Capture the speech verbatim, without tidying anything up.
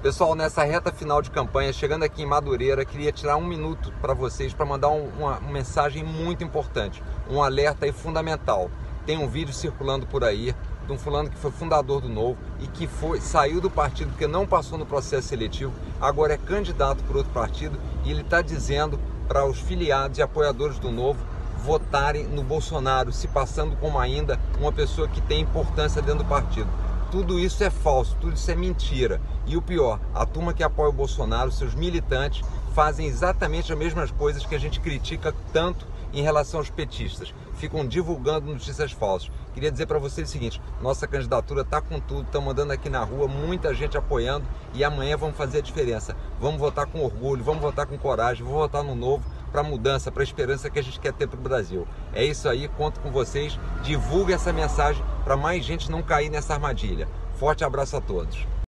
Pessoal, nessa reta final de campanha, chegando aqui em Madureira, queria tirar um minuto para vocês para mandar um, uma, uma mensagem muito importante, um alerta aí fundamental. Tem um vídeo circulando por aí de um fulano que foi fundador do Novo e que foi, saiu do partido porque não passou no processo seletivo, agora é candidato por outro partido e ele está dizendo para os filiados e apoiadores do Novo votarem no Bolsonaro, se passando como ainda uma pessoa que tem importância dentro do partido. Tudo isso é falso, tudo isso é mentira. E o pior, a turma que apoia o Bolsonaro, seus militantes, fazem exatamente as mesmas coisas que a gente critica tanto em relação aos petistas. Ficam divulgando notícias falsas. Queria dizer para vocês o seguinte, nossa candidatura está com tudo, estamos andando aqui na rua, muita gente apoiando e amanhã vamos fazer a diferença. Vamos votar com orgulho, vamos votar com coragem, vamos votar no Novo, para a mudança, para a esperança que a gente quer ter para o Brasil. É isso aí, conto com vocês, divulgue essa mensagem para mais gente não cair nessa armadilha. Forte abraço a todos.